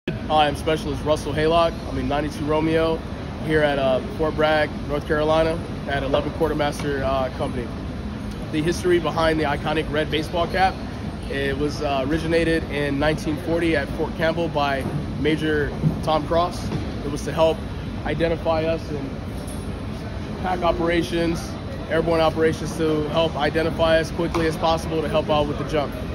Hi, I'm Specialist Russell Haylock. I'm in 92 Romeo here at Fort Bragg, North Carolina at 11 Quartermaster Company. The history behind the iconic red baseball cap, it was originated in 1940 at Fort Campbell by Major Tom Cross. It was to help identify us in pack operations, airborne operations, to help identify us quickly as possible to help out with the jump.